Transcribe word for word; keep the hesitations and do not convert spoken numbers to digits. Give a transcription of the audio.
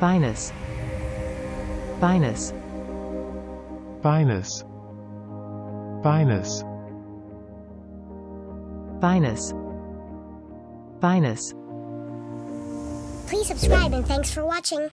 binous, binous, binous, binous, binous, binous. Please subscribe and thanks for watching.